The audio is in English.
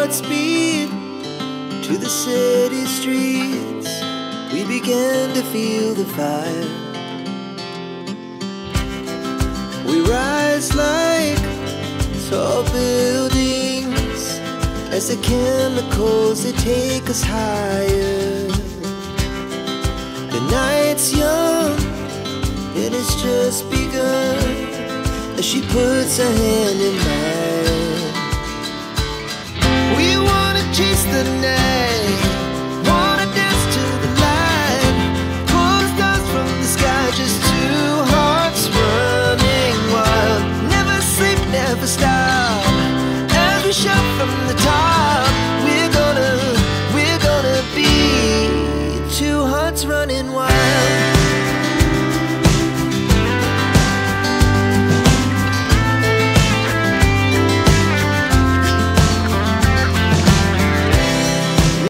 at speed to the city streets. We began to feel the fire. We rise like tall buildings as the chemicals, they take us higher. The night's young, it has just begun, as she puts her hand in mine. We wanna chase the night, wanna dance to the light, pull the stars from the sky, just two hearts running wild. Never sleep, never stop, as we shout from the top.